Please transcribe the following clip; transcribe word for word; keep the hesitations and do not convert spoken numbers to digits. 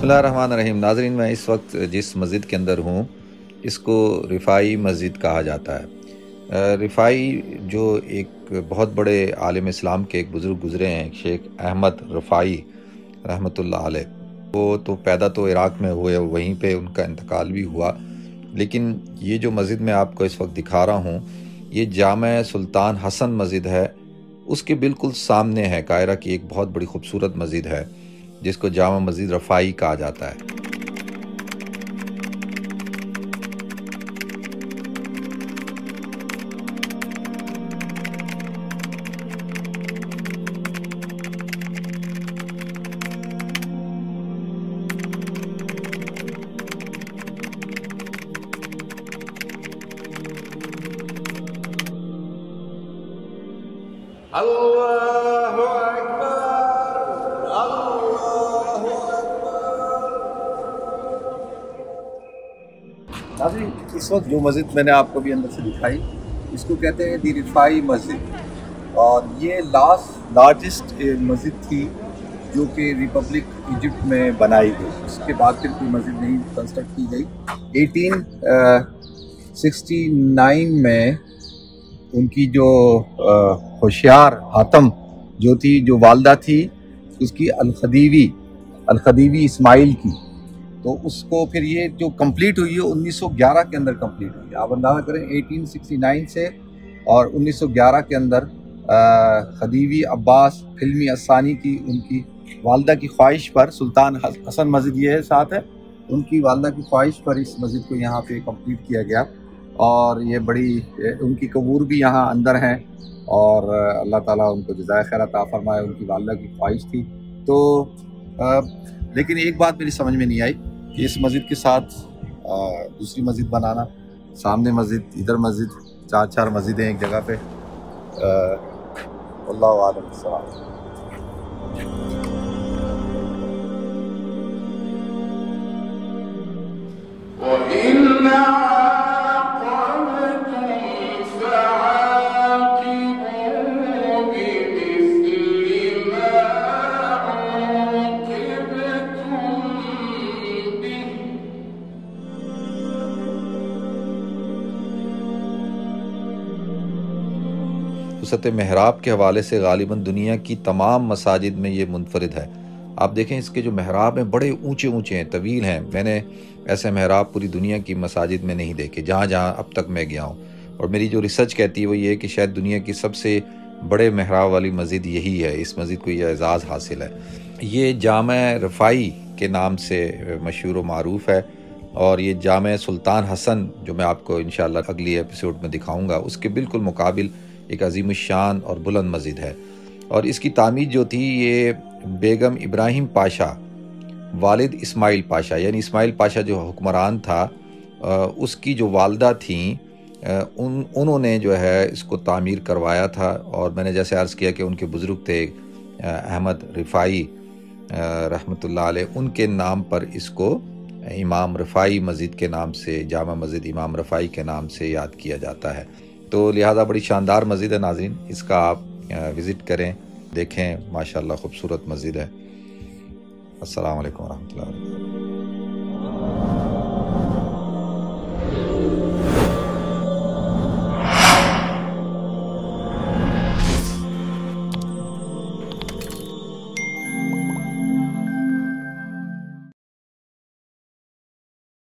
बिस्मिल्लाहिर्रहमानिर्रहीम। नाज़रीन, मैं इस वक्त जिस मस्जिद के अंदर हूँ इसको रिफ़ाई मस्जिद कहा जाता है। रिफ़ाई जो एक बहुत बड़े आलिम इस्लाम के एक बुज़ुर्ग गुज़रे हैं, शेख अहमद रिफ़ाई रहमतुल्लाह अलैह। वो तो पैदा तो इराक़ में हुए, वहीं पे उनका इंतकाल भी हुआ। लेकिन ये जो मस्जिद मैं आपको इस वक्त दिखा रहा हूँ, ये जामे सुल्तान हसन मस्जिद है। उसके बिल्कुल सामने है, कायरा की एक बहुत बड़ी खूबसूरत मस्जिद है जिसको जामा मस्जिद रफ़ाई कहा जाता है। अल्लाहु अकबर, अल्लाहु अकबर। नाज़रीन, इस वक्त जो मस्जिद मैंने आपको भी अंदर से दिखाई, इसको कहते हैं दी रिफ़ाई मस्जिद। और ये लास्ट लार्जेस्ट मस्जिद थी जो कि रिपब्लिक इजिप्ट में बनाई गई। उसके बाद फिर कोई मस्जिद नहीं कंस्ट्रक्ट की गई। एटीन सिक्सटी नाइन में उनकी जो होशियार हातम जो थी, जो वालदा थी उसकी अल-खदीवी अल-खदीवी इस्माइल की, तो उसको फिर ये जो कंप्लीट हुई है उन्नीस सौ ग्यारह के अंदर कंप्लीट हुई है। आप अंदाज़ा करें अठारह सौ उनहत्तर से और उन्नीस सौ ग्यारह के अंदर खदीवी अब्बास फिल्मी असानी की, उनकी वालदा की ख्वाहिश पर, सुल्तान हसन मस्जिद ये है साथ है, उनकी वालदा की ख्वाहिश पर इस मस्जिद को यहाँ पे कंप्लीट किया गया। और ये बड़ी उनकी कबूर भी यहाँ अंदर हैं और अल्लाह ताला उनको जज़ाए खैर अता फरमाए। उनकी वालदा की ख्वाहिश थी तो आ, लेकिन एक बात मेरी समझ में नहीं आई कि इस मस्जिद के साथ आ, दूसरी मस्जिद बनाना, सामने मस्जिद, इधर मस्जिद, चार चार मस्जिदें एक जगह पे। अल्लाहु आलम सवाब। वसत महराब के हवाले से गालिबन दुनिया की तमाम मसाजिद में ये मुनफरिद है। आप देखें इसके जो महराब हैं बड़े ऊंचे ऊंचे हैं, तवील हैं। मैंने ऐसे महराब पूरी दुनिया की मसाजिद में नहीं देखे जहाँ जहाँ अब तक मैं गया हूँ। और मेरी जो रिसर्च कहती है वो ये है कि शायद दुनिया की सबसे बड़े महराब वाली मस्जिद यही है। इस मस्जिद को यह एजाज़ हासिल है। ये जामे रफ़ाई के नाम से मशहूर व मारूफ़ है। और ये जामे सुल्तान हसन जो मैं आपको इंशाअल्लाह अगली एपिसोड में दिखाऊँगा, उसके बिल्कुल मुकाबिल एक अज़ीमुश्शान और बुलंद मस्जिद है। और इसकी तामीर जो थी, ये बेगम इब्राहिम पाशा वालिद इस्माइल पाशा, यानी इस्माइल पाशा जो हुक्मरान था उसकी जो वालदा थी, उन उन्होंने जो है इसको तामीर करवाया था। और मैंने जैसे अर्ज़ किया कि उनके बुज़ुर्ग थे अहमद रिफ़ाई रहमतुल्लाह अलैह, उनके नाम पर इसको इमाम रफ़ाई मस्जिद के नाम से, जामा मस्जिद इमाम रफ़ाई के नाम से याद किया जाता है। तो लिहाजा बड़ी शानदार मस्जिद है नाज़रीन, इसका आप विज़िट करें, देखें, माशाअल्लाह खूबसूरत मस्जिद है। अस्सलाम वालेकुम रहमतुल्लाह।